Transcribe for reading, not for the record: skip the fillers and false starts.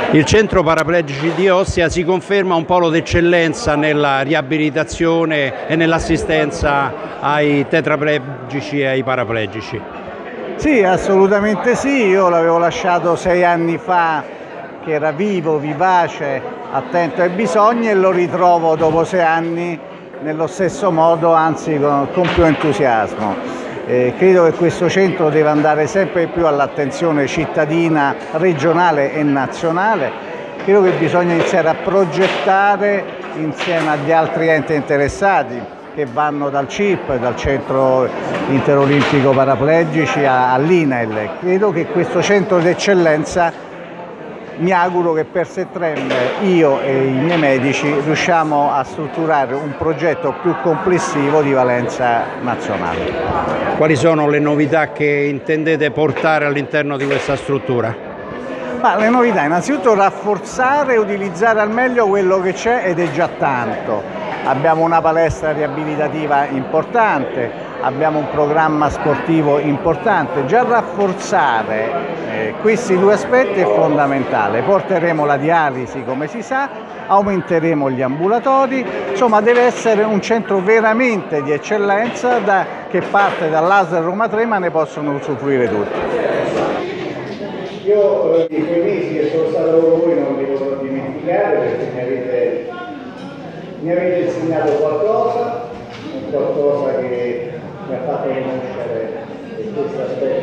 Il centro paraplegici di Ostia si conferma un polo d'eccellenza nella riabilitazione e nell'assistenza ai tetraplegici e ai paraplegici. Sì, assolutamente sì, io l'avevo lasciato 6 anni fa che era vivo, vivace, attento ai bisogni, e lo ritrovo dopo 6 anni nello stesso modo, anzi con più entusiasmo. Credo che questo centro deve andare sempre più all'attenzione cittadina, regionale e nazionale. Credo che bisogna iniziare a progettare insieme agli altri enti interessati, che vanno dal CIP, dal Centro Interolimpico Paraplegici all'INAIL. Credo che questo centro d'eccellenza, mi auguro che per settembre io e i miei medici riusciamo a strutturare un progetto più complessivo di valenza nazionale. Quali sono le novità che intendete portare all'interno di questa struttura? Le novità, innanzitutto rafforzare e utilizzare al meglio quello che c'è, ed è già tanto. Abbiamo una palestra riabilitativa importante, abbiamo un programma sportivo importante. Già rafforzare questi due aspetti è fondamentale. Porteremo la dialisi, come si sa, aumenteremo gli ambulatori, insomma deve essere un centro veramente di eccellenza che parte dall'ASL Roma 3, ma ne possono usufruire tutti. Io di quei mesi che sono stato con voi non li vorrò dimenticare, perché mi avete insegnato qualcosa che mi ha fatto conoscere questo aspetto